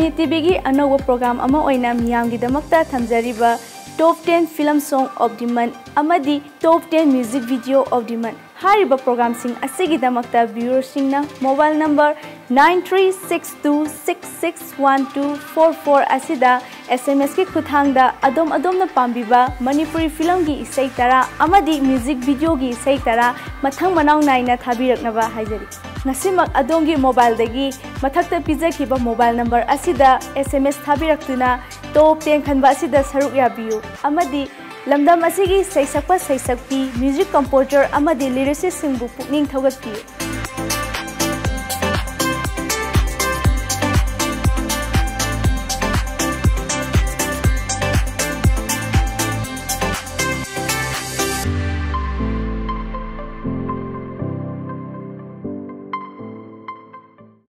CINE TV की अनोवा program अमा ओइना मियाम की दमकता थमजरिबा Top 10 Film Song of the Month amadi Top 10 Music Video of the Month hariba program sing asigi damakta viewers singna mobile number 9362661244 asida SMS ki khuthangda adom na pambiba Manipuri Film gi isai tara amadi music video gi isai tara mathang manaw naina thabiraknaba haijari ngasimak Adomgi mobile dagi mathakta pijakhiba mobile number asida SMS thabiraktuna Top 10 khanba asida saruk yabiyu amadi lamdam asigi saisakpa saisakpi music composer amadi lyricist singbu pukning thawgatpiyu